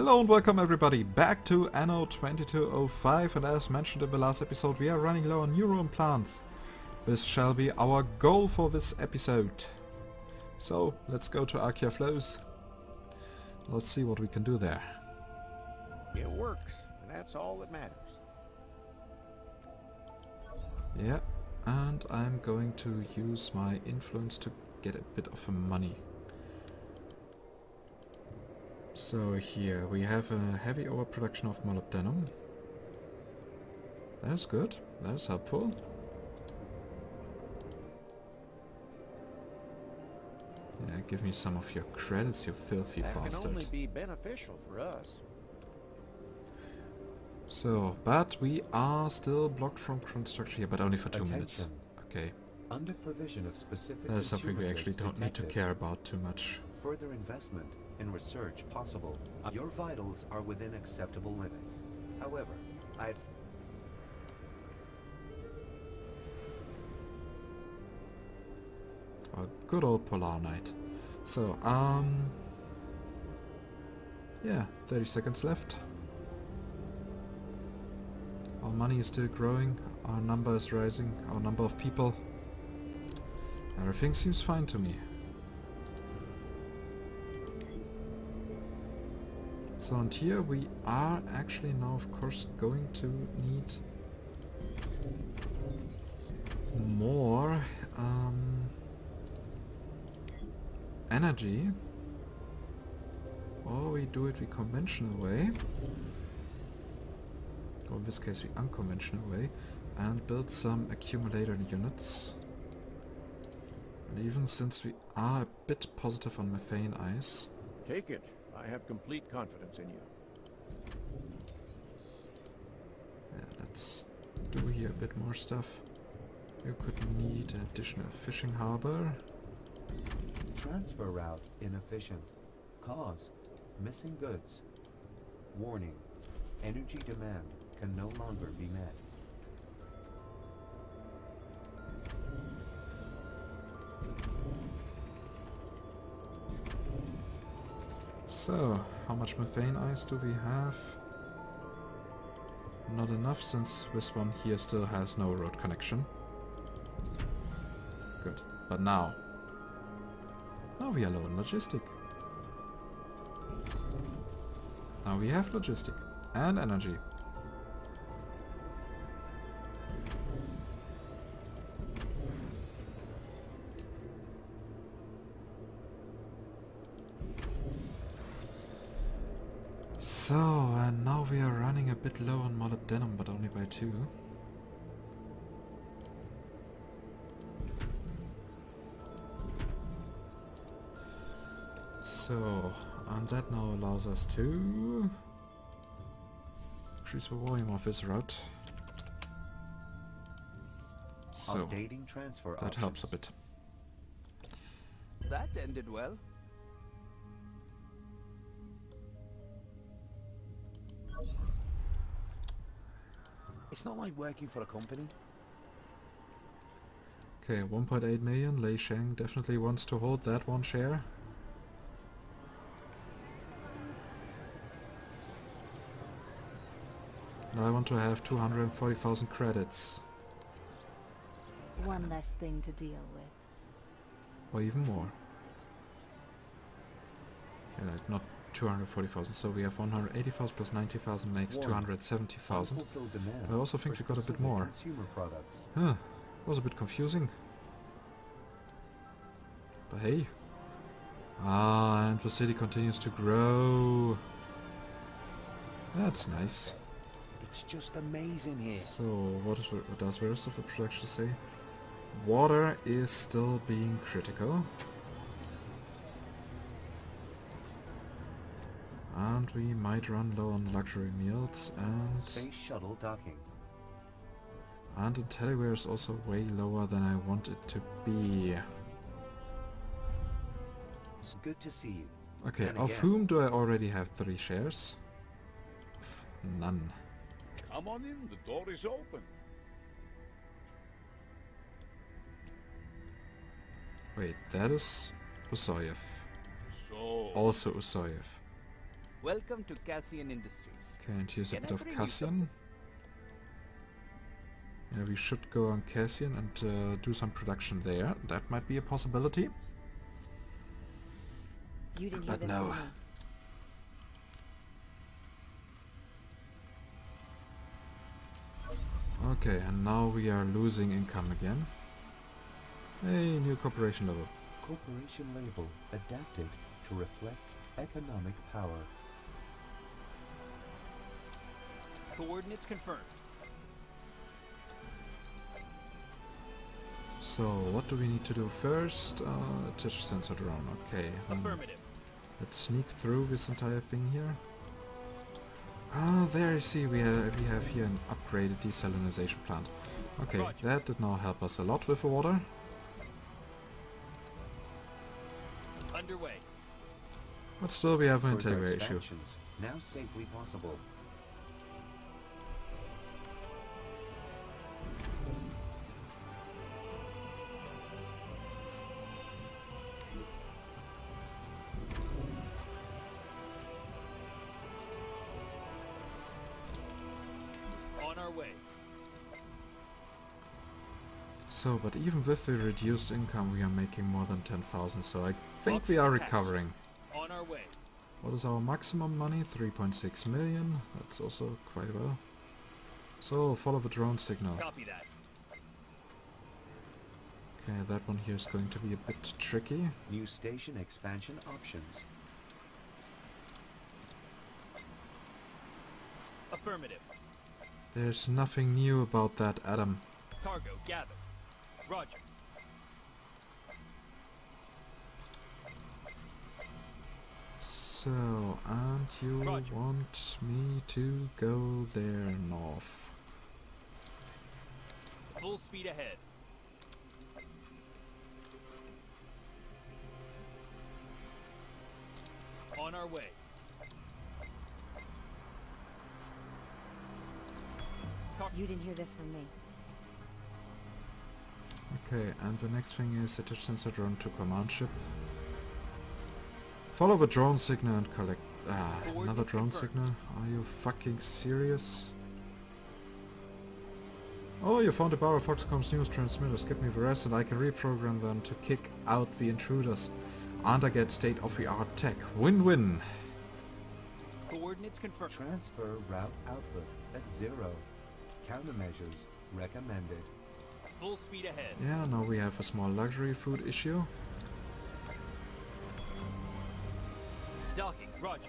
Hello and welcome everybody back to Anno 2205, and as mentioned in the last episode, we are running low on neuro implants. This shall be our goal for this episode. So let's go to Archaea Flows. Let's see what we can do there. It works, and that's all that matters. Yeah, and I'm going to use my influence to get a bit of money. So here we have a heavy overproduction of molybdenum. That's good, that's helpful. Yeah, give me some of your credits, you filthy bastard. That can only be beneficial for us. So, but we are still blocked from construction here, but only for 2 minutes. Okay. Under provision of specific That is something we actually don't need to care about too much. Further investment in research possible. Your vitals are within acceptable limits. However, a good old Polar Night. So, yeah, 30 seconds left. Our money is still growing, our number is rising, our number of people. Everything seems fine to me. So, and here we are actually now, of course, going to need more energy. Or we do it the conventional way. Or in this case the unconventional way. And build some accumulator units. And even since we are a bit positive on methane ice. Take it. I have complete confidence in you. Yeah, let's do here a bit more stuff. You could need an additional fishing harbor. transfer route inefficient. Cause: missing goods. Warning: energy demand can no longer be met. So, how much methane ice do we have? Not enough, since this one here still has no road connection. Good. But now we are low on logistic. Now we have logistic and energy. So, and now we are running a bit low on molybdenum, but only by 2. So, and that now allows us to increase the volume of this route. So, Updating transfer that helps a options. bit. That ended well. It's not like working for a company. Okay, 1.8 million. Lei Sheng definitely wants to hold that one share. Now I want to have 240,000 credits. One less thing to deal with. Or even more. Yeah, like not 240,000, so we have 180,000 plus 90,000 makes 270,000. Unfulfilled demand I also think for we got a bit specific more. consumer products. Huh, was a bit confusing. But hey. Ah, and the city continues to grow. That's nice. It's just amazing here. So, what does the rest of the production say? Water is still being critical. And we might run low on luxury meals, and Space shuttle docking. Intelliware is also way lower than I want it to be. It's good to see you. Okay, And of again. whom do I already have 3 shares? None. Come on in, the door is open. Wait, that is Usoyev. So, Also Usoyev. Welcome to SII Industries. Okay, and here's a Can bit I of bring you Cassian. Yeah, we should go on Cassian and do some production there. That might be a possibility. You didn't hear But this no. from me. Okay, and now we are losing income again. Hey, new corporation level. Corporation label adapted to reflect economic power. Coordinates confirmed. So, what do we need to do first? Touch sensor drone, okay. Affirmative. Let's sneak through this entire thing here. Ah, there you see, we have here an upgraded desalinization plant. Okay, Roger. that did not help us a lot with the water. Underway. But still we have an Further integrity issue. expansions now safely possible. On our way. So, but even with the reduced income we are making more than 10,000, so I think Box we are attached. recovering. On our way. What is our maximum money? 3.6 million. That's also quite well. So, follow the drone signal. Copy that. Okay, that one here is going to be a bit tricky. New station expansion options. Affirmative. There's nothing new about that, Adam. Cargo gathered. Roger. So, and you Roger. want me to go there north? Full speed ahead. On our way. You didn't hear this from me. Okay, and the next thing is attach sensor drone to command ship. Follow the drone signal and collect... another Coordinates drone confirmed. signal? Are you fucking serious? Oh, you found a bar of Foxcom's news transmitters. Give me the rest and I can reprogram them to kick out the intruders. And I get state-of-the-art tech. Win-win! Coordinates confirmed. Transfer route output at 0. Countermeasures recommended. Full speed ahead. Yeah, now we have a small luxury food issue. Docking. Roger.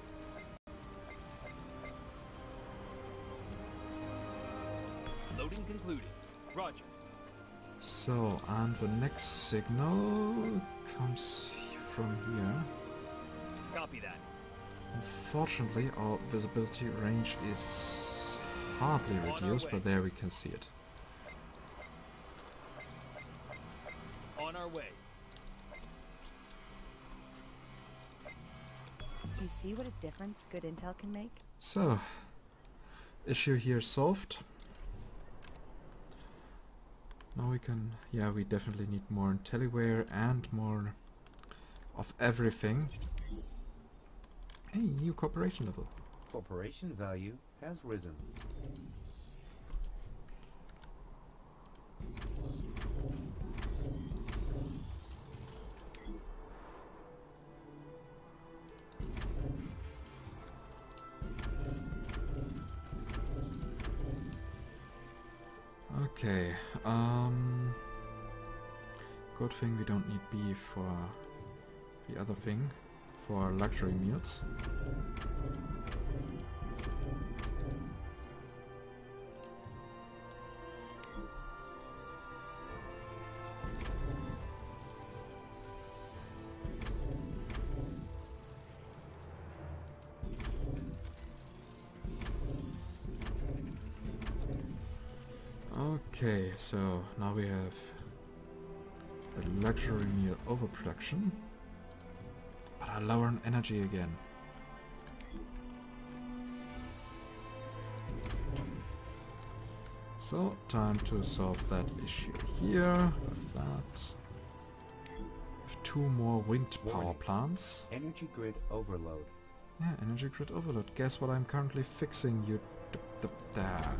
Loading concluded. Roger. So, and the next signal comes from here. Copy that. Unfortunately, our visibility range is hardly On our reduced, way. but there we can see it. On our way. You see what a difference good intel can make? So, issue here solved. Now we can, yeah, we definitely need more IntelliWare and more of everything. Hey, new corporation level. Corporation value has risen. Okay, good thing we don't need beef for the other thing, for luxury meals. Okay, so now we have a luxury meal overproduction, but I lower on energy again. So, time to solve that issue here with that. With 2 more wind power Warning. plants. Energy grid overload. Yeah, energy grid overload. Guess what I'm currently fixing, you... There.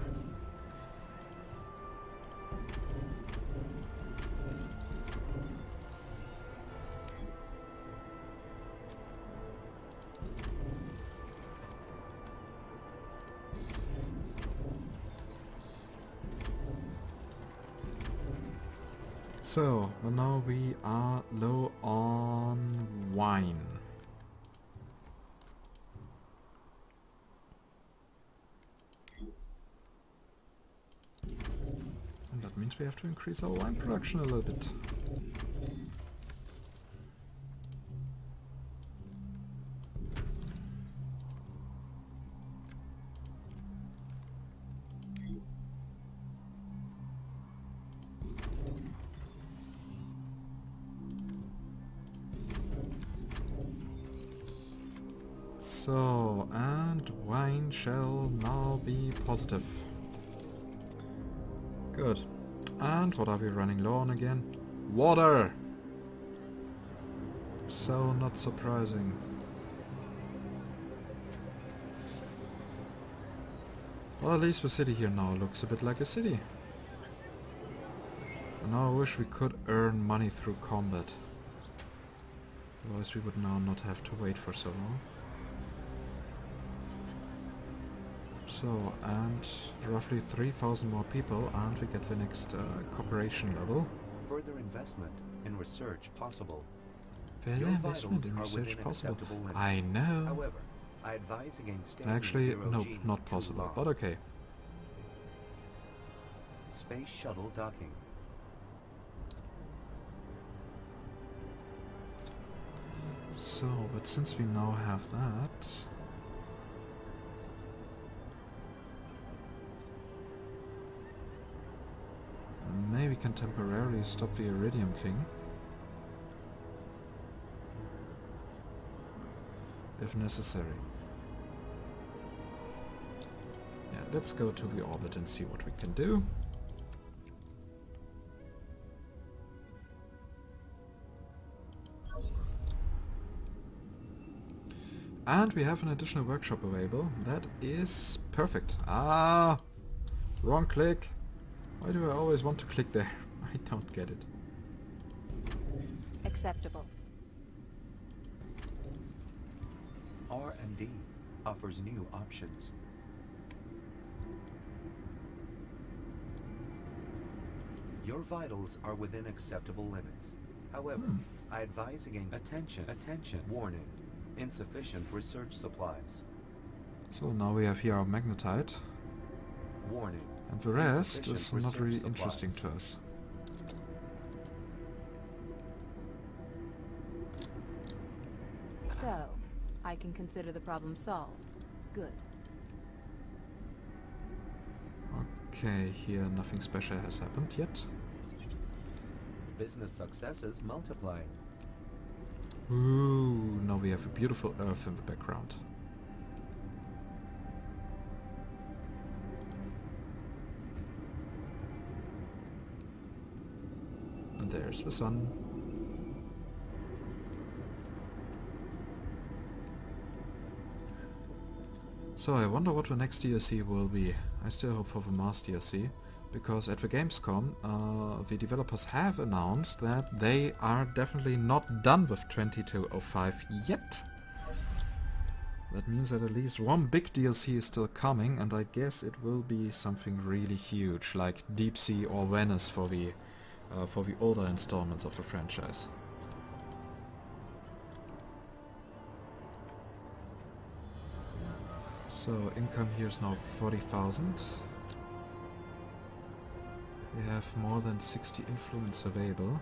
So, well, now we are low on wine. And that means we have to increase our wine production a little bit. So, and wine shall now be positive. Good. And what are we running low on again? Water! So not surprising. Well, at least the city here now looks a bit like a city. And now I wish we could earn money through combat. Otherwise we would now not have to wait for so long. So, and roughly 3,000 more people, and we get the next cooperation level. Further investment in research possible. Further Your investment vitals in are research within possible. acceptable limits. I know. However, I advise against staying Actually, zero nope, G not too possible, long. but okay. Space shuttle docking. So, but since we now have that... maybe we can temporarily stop the iridium thing. If necessary. Yeah, let's go to the orbit and see what we can do. And we have an additional workshop available. That is perfect. Ah! Wrong click. Why do I always want to click there? I don't get it. Acceptable. R&D offers new options. Your vitals are within acceptable limits. However, I advise against attention, warning, insufficient research supplies. So now we have here our magnetite. Warning. And the rest Insufficient is not research really supplies. interesting to us. So, I can consider the problem solved. Good. Okay, here nothing special has happened yet. Business successes multiplying. Ooh, now we have a beautiful earth in the background. And there's the sun. So I wonder what the next DLC will be. I still hope for the Mars DLC, because at the Gamescom the developers have announced that they are definitely not done with 2205 yet. That means that at least one big DLC is still coming, and I guess it will be something really huge, like Deep Sea or Venice for the older installments of the franchise. So income here is now 40,000. We have more than 60 influence available.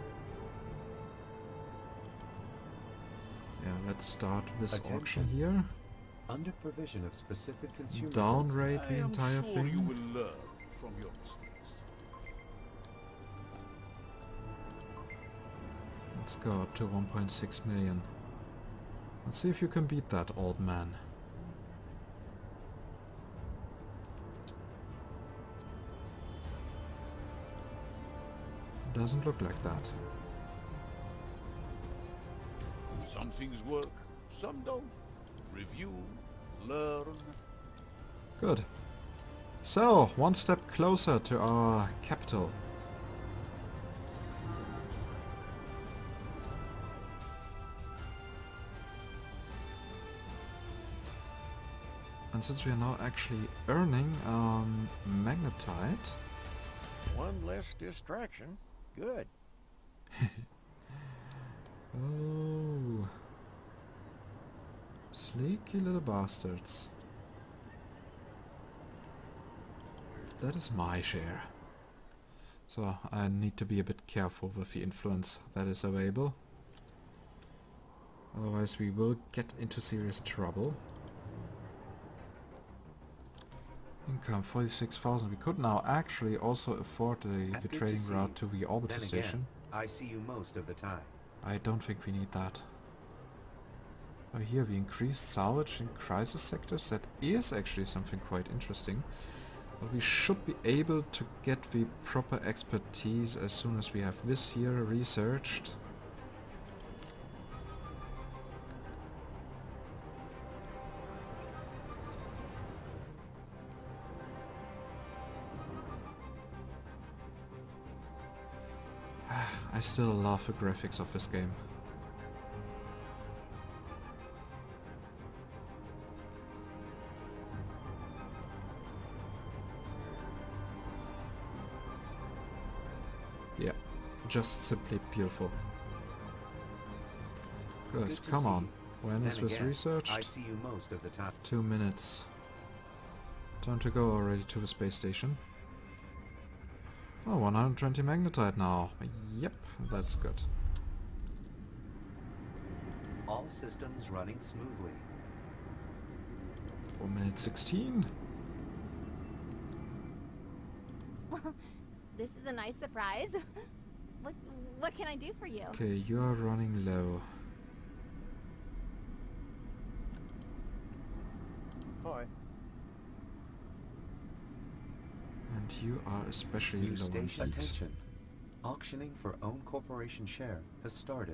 Yeah, let's start this Attention. auction here. Under provision of specific consumer Downrate I the am entire sure thing. you will learn from your mistakes. Let's go up to 1.6 million. Let's see if you can beat that, old man. Doesn't look like that. Some things work, some don't. Review, learn. Good. So, one step closer to our capital. And since we are now actually earning magnetite, One less distraction. Good. oh, sleeky little bastards. That is my share. So I need to be a bit careful with the influence that is available. Otherwise we will get into serious trouble. Income 46,000. We could now actually also afford the Good to trading see route you. to the orbiter Then station. again, I see you most of the time. I don't think we need that. Oh, here we increase salvage in crisis sectors. That is actually something quite interesting. But we should be able to get the proper expertise as soon as we have this here researched. I still love the graphics of this game. Yeah, just simply beautiful. Good, Good to come see on. you. When is Then this again, researched? I see you most of the time. 2 minutes. Time to go already to the space station. Oh, 120 magnetite now. Yep, that's good. All systems running smoothly. 4 minutes 16. Well, this is a nice surprise. What can I do for you? Okay, you are running low. Hi. And you are especially New low on station. heat. Attention. Auctioning for own corporation share has started.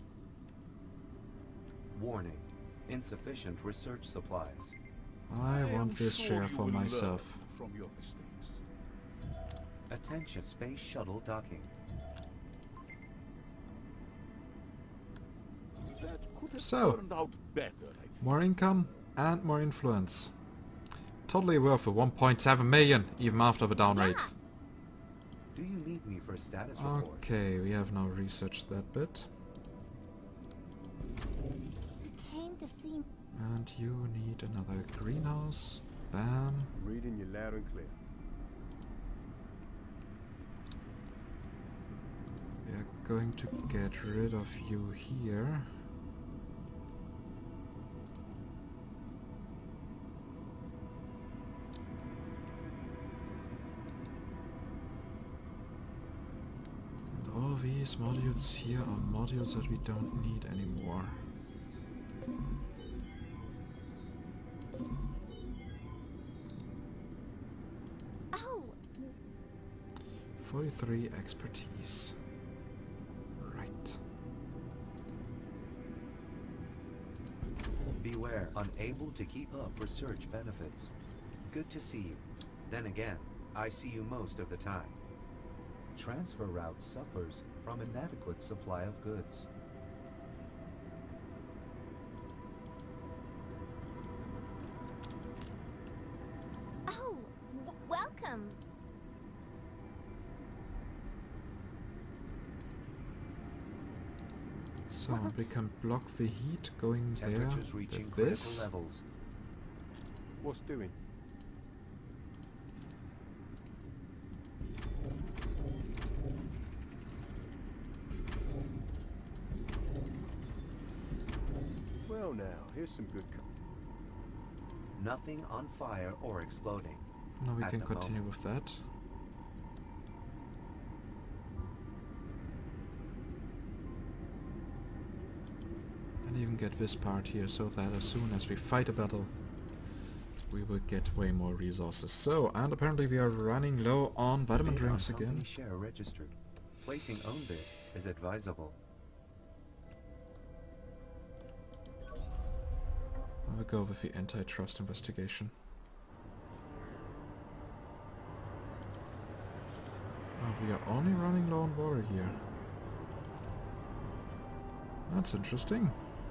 Warning. Insufficient research supplies. I am want this sure share you for will myself. learn from your mistakes. Attention. Space shuttle docking. That could have So, turned out better, I think. More income and more influence. Totally worth it. 1.7 million even after the down rate. Do you need me for a status report? Okay, we have now researched that bit. Came to see. And you need another greenhouse. Bam. Reading you loud and clear. We are going to get rid of you here. And all these modules here are modules that we don't need anymore. Oh, 43 expertise. Right. Beware, unable to keep up research benefits. Good to see you. Then again, I see you most of the time. Transfer route suffers from inadequate supply of goods. oh, welcome. So we can block the heat going there Temperatures reaching with critical this. levels. What's doing? Well now, here's some good Nothing on fire or exploding. Now we At can the continue moment. with that. And even get this part here so that as soon as we fight a battle we will get way more resources. So, and apparently we are running low on vitamin Bid on drinks company again. share registered. Placing own bid is advisable. I will go with the antitrust investigation. Oh, we are only running low on water here. That's interesting.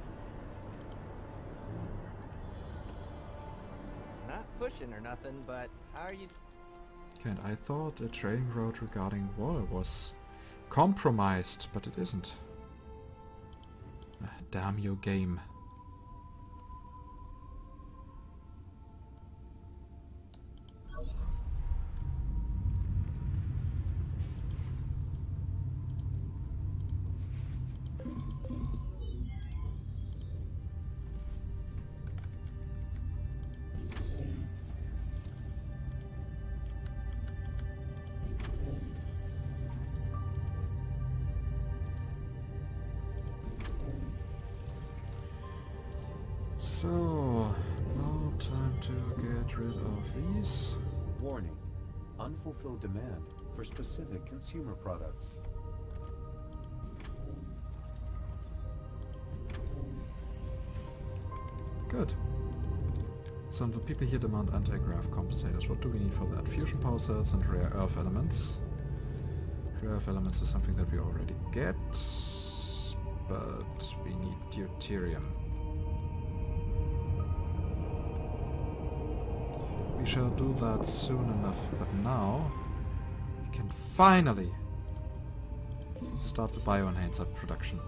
Not pushing or nothing, but how are you? And I thought a trading route regarding water was compromised, but it isn't. Ah, damn your game. So, now time to get rid of these. Warning. Unfulfilled demand for specific consumer products. Good. Some of the people here demand anti-grav compensators. What do we need for that? Fusion power cells and rare earth elements. Rare earth elements is something that we already get, but we need deuterium. We shall do that soon enough, but now we can finally start the bioenhancer production.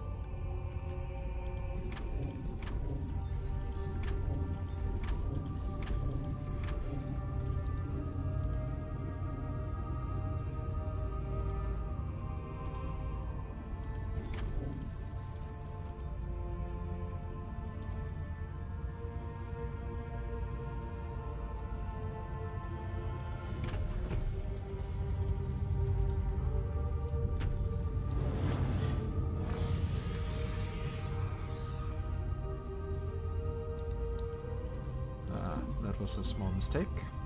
That was a small mistake.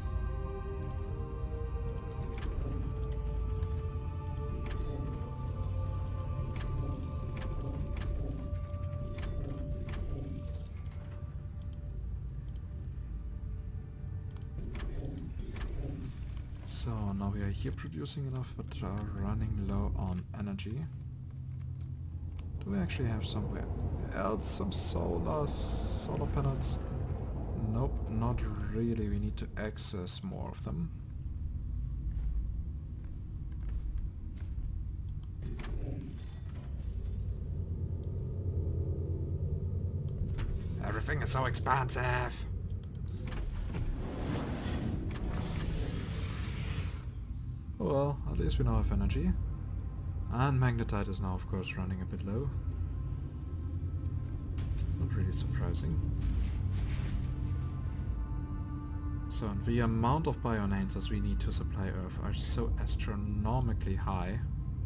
So now we are here producing enough, but are running low on energy. Do we actually have somewhere else some solar panels? Nope, not really. We need to access more of them. Everything is so expensive. Oh well, at least we now have energy. And magnetite is now of course running a bit low. Not really surprising. So the amount of bioenhancers we need to supply Earth are so astronomically high.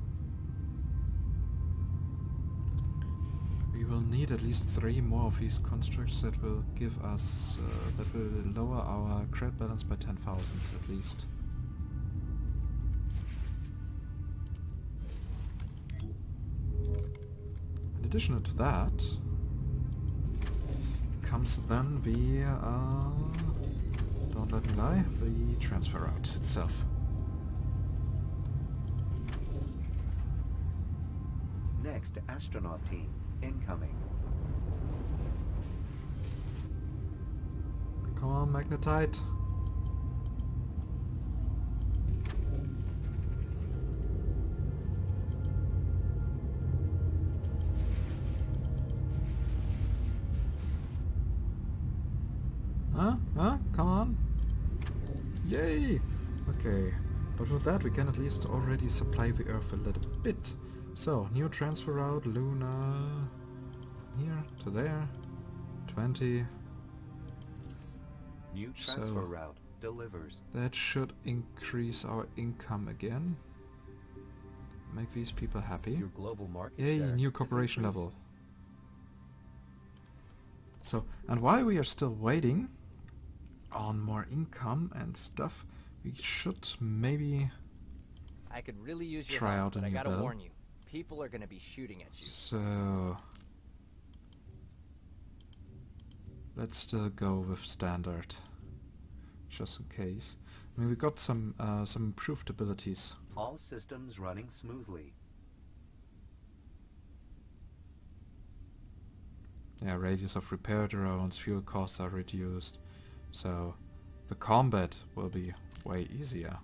We will need at least 3 more of these constructs that will give us, that will lower our credit balance by 10,000 at least. In addition to that, comes then the, don't let me lie, the transfer route itself. Next astronaut team incoming. Come on, magnetite. Huh? Come on. Yay! Okay, but with that we can at least already supply the Earth a little bit. So, new transfer route, Luna, here to there, 20. New transfer route delivers. That should increase our income again. Make these people happy. Your global market Yay, share new is cooperation increased. level. So, and while we are still waiting on more income and stuff, we should maybe I could really use your try help, out a but I new gotta bill. warn you. People are gonna be shooting at you. So let's still go with standard, just in case. I mean, we got some improved abilities. All systems running smoothly. Yeah, radius of repair drones, fuel costs are reduced, so the combat will be way easier.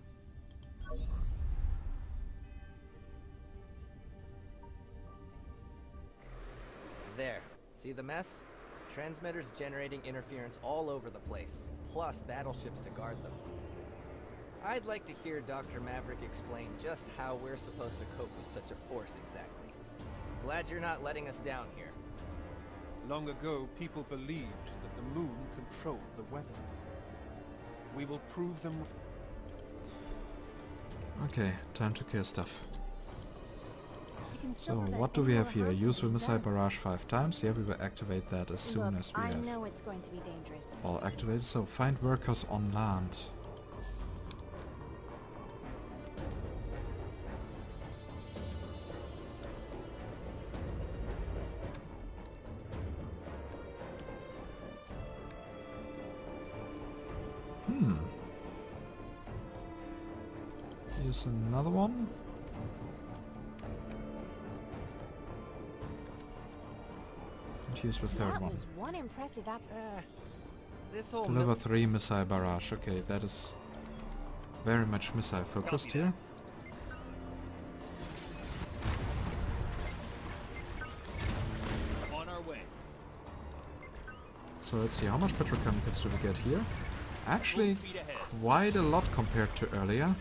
There. See the mess? Transmitters generating interference all over the place, plus battleships to guard them. I'd like to hear Dr. Maverick explain just how we're supposed to cope with such a force exactly. Glad you're not letting us down here. Long ago, people believed that the moon controlled the weather. We will prove them. Okay, time to kill stuff. You can So still prevent what do we any have more here? harm from Use the being missile done. barrage 5 times. Yeah, we will activate that as soon Look, as we I have know it's going to be dangerous. all activated. So find workers on land. Here's another one. And here's the third That one. was one impressive This whole Deliver 3 missile barrage. Okay, that is very much missile focused Copy here. On our way. So let's see, how much petrochemicals do we get here? Actually, Full speed ahead. quite a lot compared to earlier.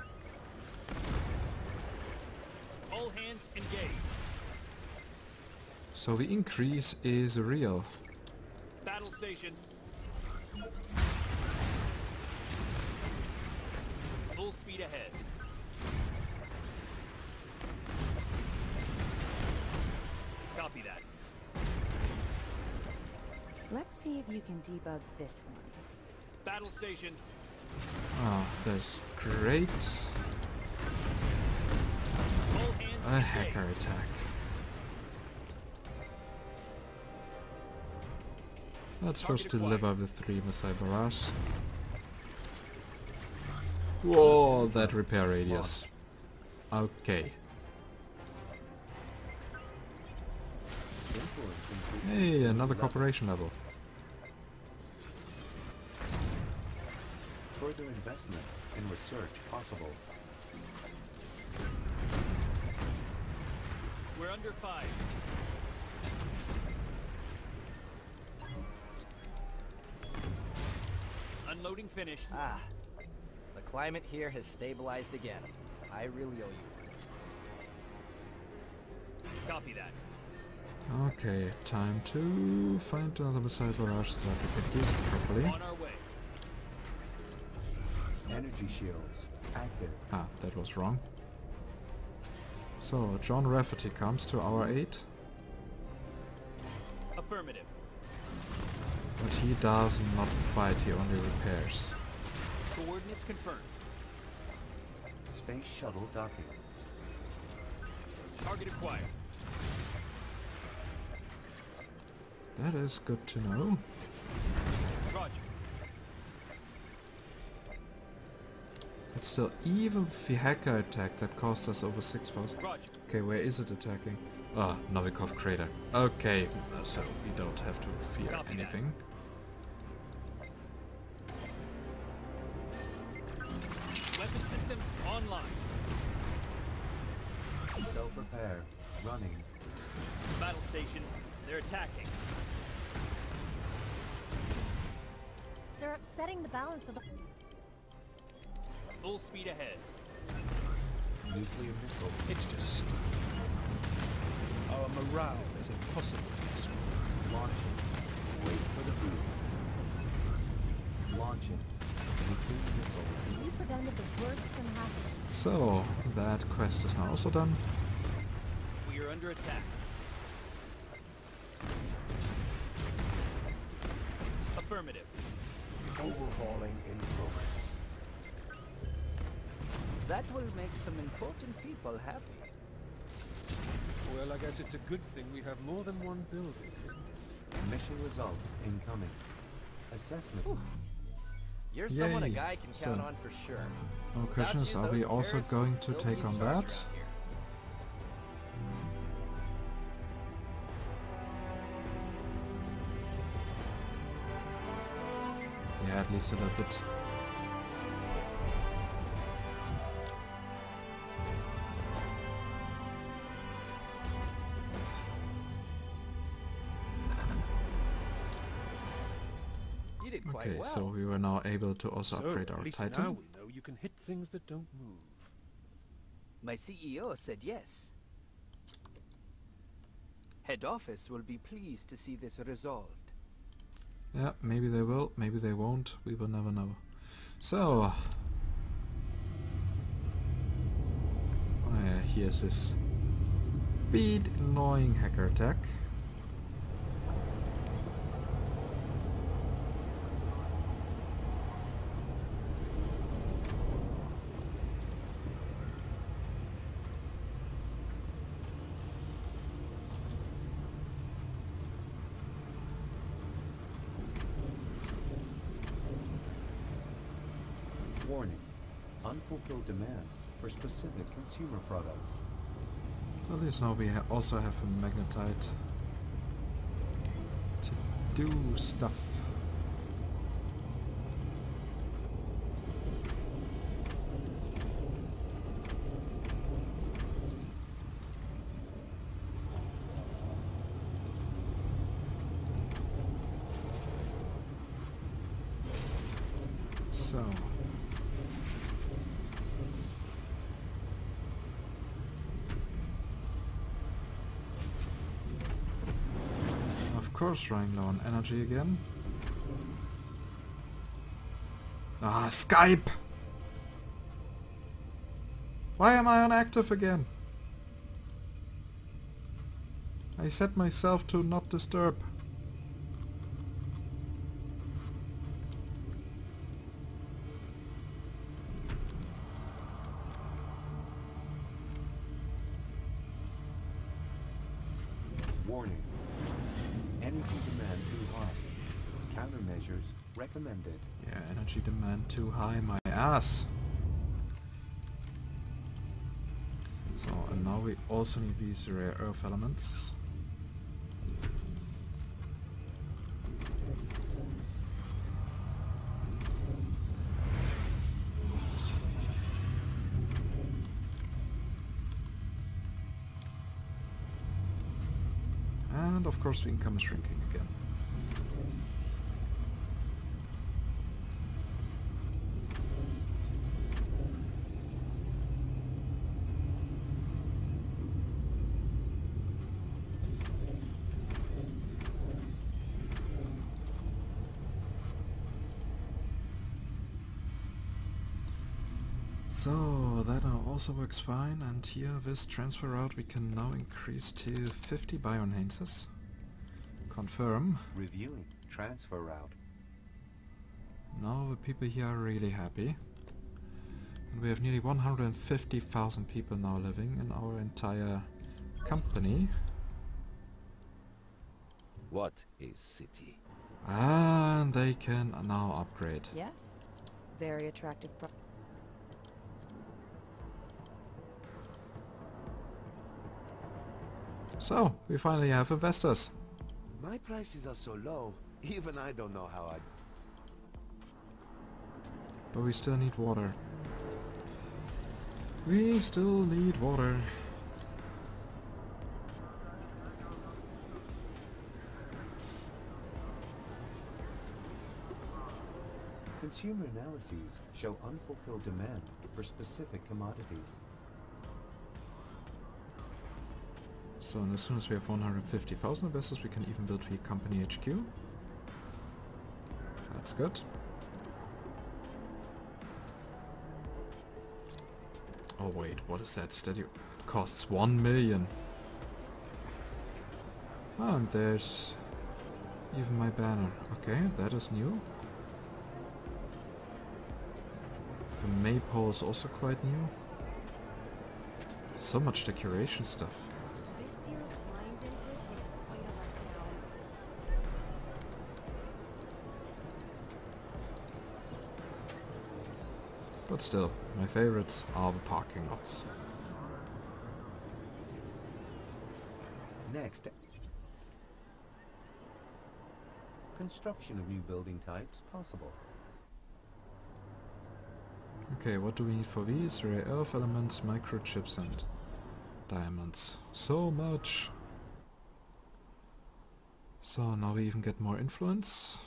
All hands engage. So the increase is real. Battle stations. Full speed ahead. Copy that. Let's see if you can debug this one. Battle stations. Oh, that's great. All hands A engage. hacker attack. Let's first Target deliver the 3 missile barrages. Whoa, that repair radius. Okay. Hey, another cooperation level. Further investment in research possible. We're under 5. Unloading finished. Ah. The climate here has stabilized again. I really owe you. Copy that. Okay, time to find another missile barrage so that we can use it properly. On our way. Energy shields active. Ah, that was wrong. So, John Rafferty comes to our aid, Affirmative. but he does not fight, he only repairs. Coordinates confirmed. Space shuttle docking. Target acquired. That is good to know. Roger. But still, even with the hacker attack that cost us over 6,000. Roger. Okay, where is it attacking? Ah, Novikov crater. Okay, so we don't have to fear Copy that. anything. Weapon systems online. Self-repair running. Battle stations. They're attacking. They're upsetting the balance of the... Full speed ahead. Nuclear missile. It's just stupid. Our morale is impossible to describe. Launching. Wait for the boom. Launching. Nuclear missile. We prevented the worst from happening. So, that quest is now also done. We are under attack. Affirmative. Overhauling in progress. That will make some important people happy. Well, I guess it's a good thing we have more than one building, isn't it? Mission results incoming. Assessment. You're someone a Yay. guy can So, count on for sure. no Without questions. you, Are we those also terrorists going would to still take be on in charge that? around here. Yeah, at least a little bit. You did quite Okay, well. so we were now able to also So, upgrade at our least Titan. now we know you can hit things that don't move. My CEO said yes. Head office will be pleased to see this resolved. Yeah, maybe they will, maybe they won't. We will never know. So, oh yeah, here's this speed annoying hacker attack. Warning. Unfulfilled demand for specific consumer products. At least now we also have a magnetite to do stuff. So. Of course, running low on energy again. Ah, Skype! Why am I inactive again? I set myself to not disturb. Warning. Energy demand too high. Countermeasures recommended. Yeah, energy demand too high, my ass. So, and now we also need these rare earth elements. And of course the income is shrinking again. So that also works fine, and here this transfer route we can now increase to 50 bioenhancers. Confirm. Reviewing transfer route. Now the people here are really happy. And we have nearly 150,000 people now living in our entire company. What is city? And they can now upgrade. Yes. Very attractive. So, we finally have investors. My prices are so low, even I don't know how I... But we still need water. We still need water. Consumer analyses show unfulfilled demand for specific commodities. So, and as soon as we have 150,000 investors, we can even build the company HQ. That's good. Oh wait, what is that? Steady. It costs 1 million. Oh, and there's even my banner. Okay, that is new. The maypole is also quite new. So much decoration stuff. This year's wine vintage is quite a letdown. But still, my favorites are the parking lots. Next, construction of new building types possible. Okay, what do we need for these? Rare earth elements, microchips and diamonds. So much! So now we even get more influence.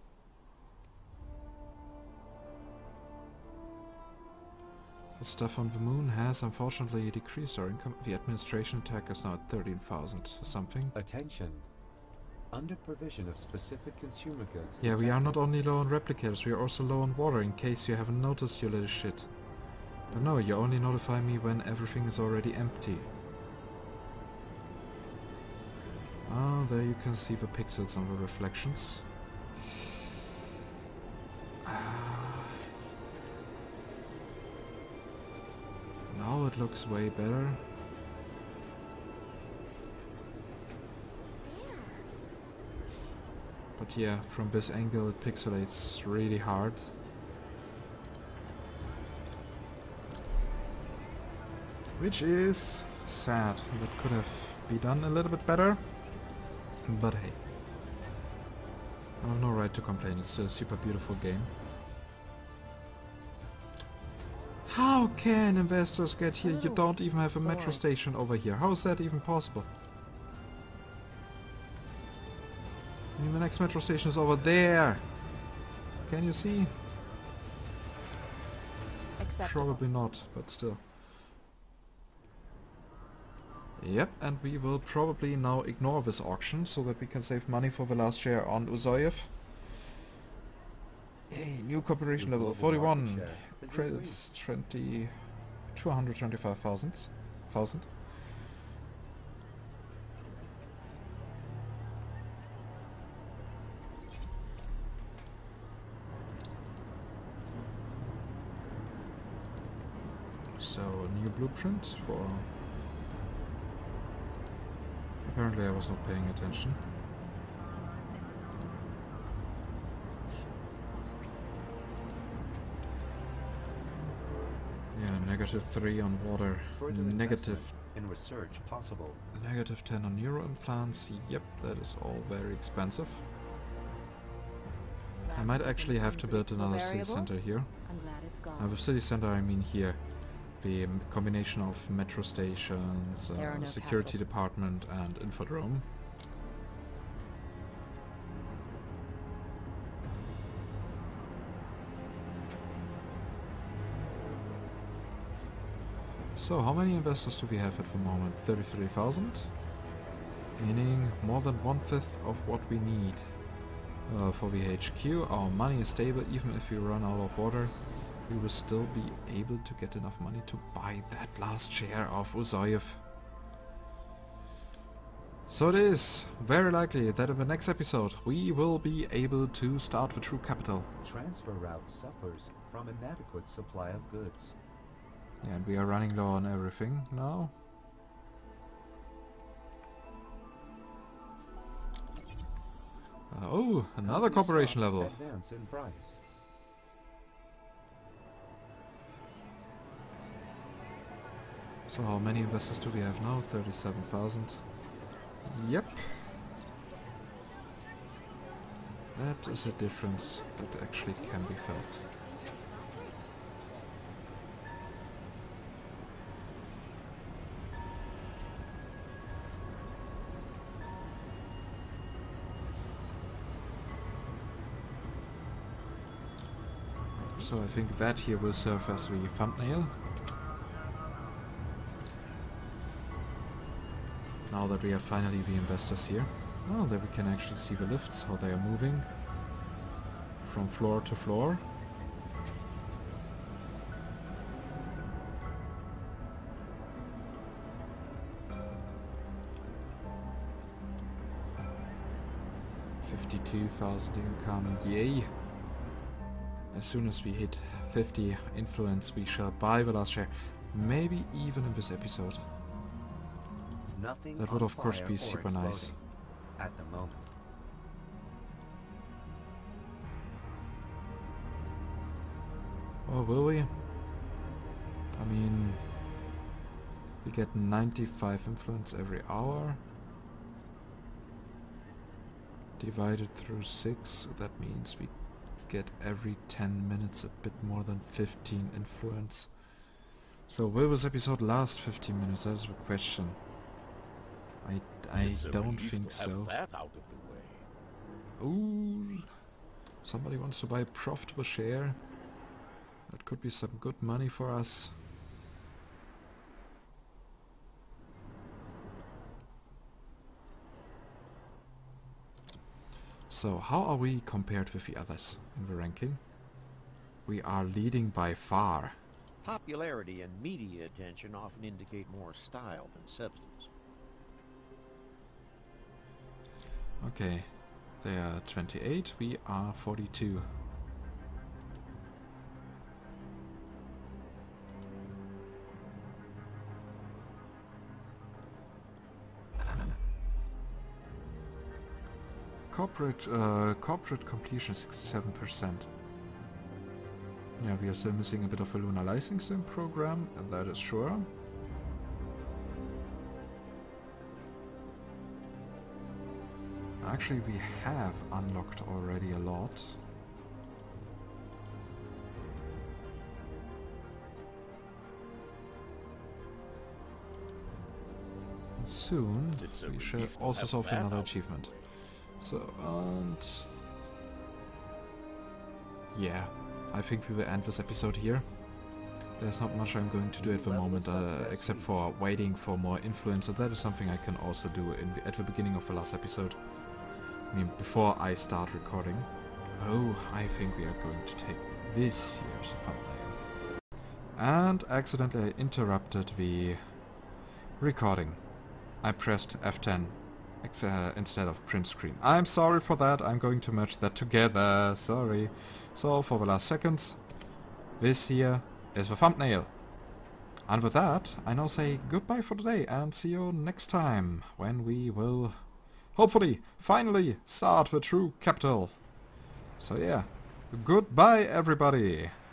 The stuff on the moon has unfortunately decreased our income. The administration attack is now at 13,000 something. Attention. Under provision of specific consumer goods. Yeah, we are not only low on replicators, we are also low on water, in case you haven't noticed, you little shit. But no, you only notify me when everything is already empty. Ah, there you can see the pixels on the reflections. Now it looks way better. But yeah, from this angle it pixelates really hard. Which is sad. That could have been done a little bit better. But hey. I have no right to complain, it's still a super beautiful game. How can investors get here? You don't even have a metro station over here. How is that even possible? I mean, the next metro station is over there. Can you see? Probably not, but still. Yep, and we will probably now ignore this auction so that we can save money for the last share on Uzoyev. Hey, new corporation level 41. Credits 225,000. So, new blueprint for... Apparently I was not paying attention. Yeah, -3 on water. Negative in research possible. -10 on neuro implants. Yep, that is all very expensive. I might actually have to build another city center here. I'm glad it's gone. With city center I mean here. The combination of metro stations, security department and infodrome. So how many investors do we have at the moment? 33,000? Meaning more than 1/5 of what we need for the HQ. Our money is stable. Even if we run out of water, we will still be able to get enough money to buy that last share of Uzoyev. So it is very likely that in the next episode we will be able to start the true capital. Transfer route suffers from inadequate supply of goods. Yeah, and we are running low on everything now. Oh, another corporation level. Advance in price. So how many investors do we have now? 37,000. Yep. That is a difference that actually can be felt. So I think that here will serve as the thumbnail. Now that we have finally the investors here. Oh, there we can actually see the lifts, how they are moving from floor to floor. $52,000 income, yay! As soon as we hit 50 influence, we shall buy the last share. Maybe even in this episode. Nothing that would of course be super nice. At the moment. Oh, will we? mean, we get 95 influence every hour. Divided through 6, so that means we get every 10 minutes a bit more than 15 influence. So will this episode last 15 minutes? That is the question. I don't think so. That out of the way. Ooh, somebody wants to buy a profitable share. That could be some good money for us. So how are we compared with the others in the ranking? We are leading by far. Popularity and media attention often indicate more style than substance. Okay, they are 28, we are 42. Corporate completion 67%. Yeah, we are still missing a bit of a lunar licensing program, that is sure. Actually, we have unlocked already a lot. Soon we shall also solve another achievement. So, and yeah, I think we will end this episode here. There's not much I'm going to do at the moment, except for waiting for more influence, so that is something I can also do at the beginning of the last episode. I mean, before I start recording. Oh, I think we are going to take this here as a thumbnail. And accidentally interrupted the recording. I pressed F10 instead of print screen. I'm sorry for that, I'm going to merge that together, sorry. So for the last seconds, this here is the thumbnail. And with that, I now say goodbye for today and see you next time, when we will hopefully finally start the true capital. So yeah, goodbye everybody.